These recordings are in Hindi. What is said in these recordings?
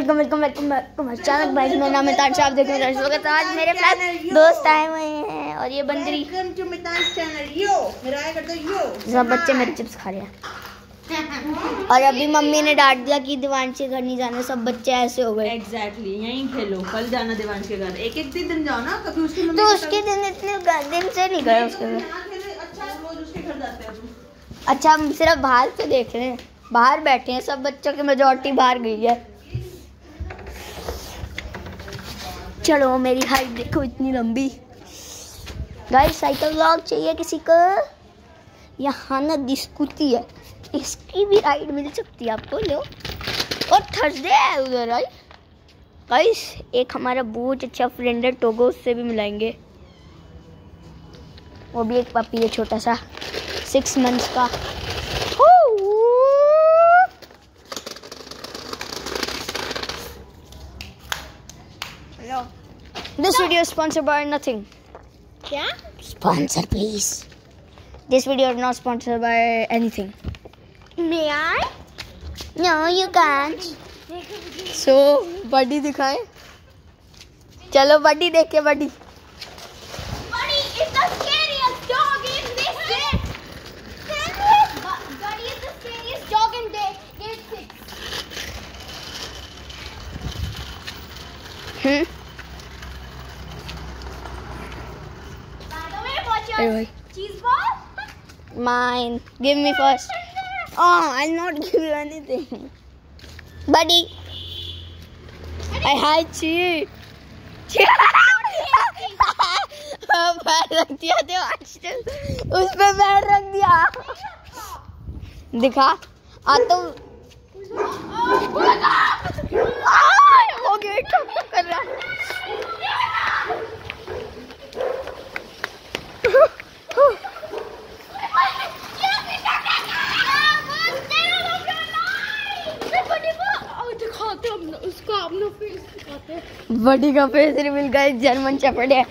अचानक भाई मेरा नाम है ताज, आप देखो आज मेरे पास दोस्त आए हुए हैं और ये बंदरी सब बच्चे मेरे चिप्स खा रहे हैं। और अभी मम्मी ने डांट दिया कि दिवांश के घर नहीं जाना, सब बच्चे ऐसे हो गए। एग्जैक्टली यहीं खेलो, कल जाना दिवांश के घर, एक दिन जाओ ना, कभी उसके तो उसके दिन इतने दिन से नहीं गए उसके घर। अच्छा हम सिर्फ बाहर से देख रहे हैं, बाहर बैठे हैं, सब बच्चों की मेजॉरिटी बाहर गई है। चलो मेरी हाइट देखो इतनी लंबी। गाइस साइकिल व्लॉग चाहिए किसी को? यहाँ ना स्कूटी है, इसकी भी राइड मिल सकती है आपको, लो। और थर्सडे है उधर गाइस, एक हमारा बहुत अच्छा फ्रेंड है टोगो, उससे भी मिलाएंगे। वो भी एक पपी है छोटा सा, 6 मंथ्स का। This video is sponsored by nothing. क्या? Sponsor please. This video is not sponsored by anything. May I? No, you can't. So, बडी दिखाएं? चलो बडी देखे बडी। Buddy is the scariest dog in this state. Buddy is the scariest dog in this state. By the way, what's your cheese ball? Mine. Give me first. Oh, I'll not give you anything. Buddy. I hate you. पैर रख दिया थे उस पे, पैर रख दिया। दिखा आ तो वो गेट कर रहा है। बड़ी का face reveal guys, German shepherd है।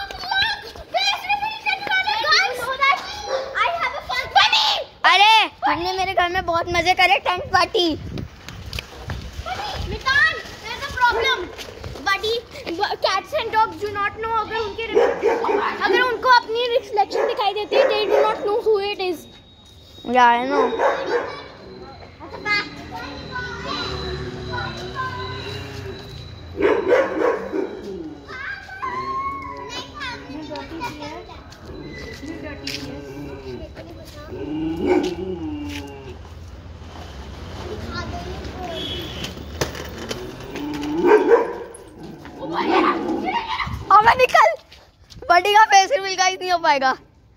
अरे हमने मेरे घर में बहुत मजे करे, tent party. Cats and dogs do not know, अगर उनको अपनी रिफ्लेक्शन दिखाई देती है, they do not know who it is. Yeah, I know. अबे निकल, बड़ी का फेस रिवील गाइस नहीं हो पाएगा।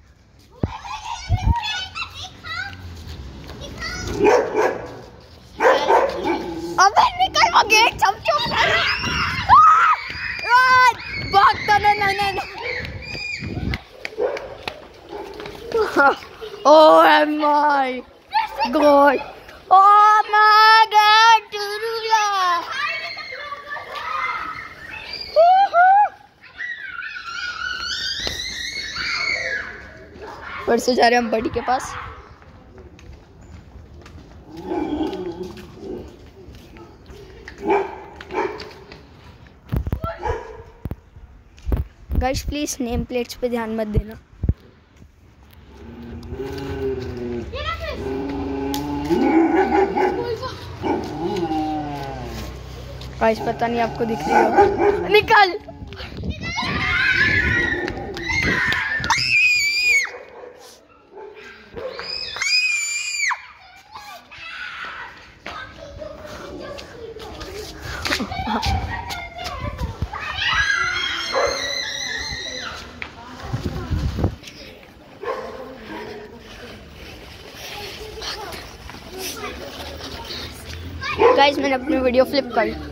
अबे निकल, वो गेट चम भागता ना। Oh my God! Oh my God! Turula! फिर से जा रहे हम बड़ी के पास। गाइस प्लीज नेम प्लेट्स पे ध्यान मत देना। गाइस पता नहीं आपको दिख रही होगा, निकल। गाइस मैंने अपनी वीडियो फ्लिप कर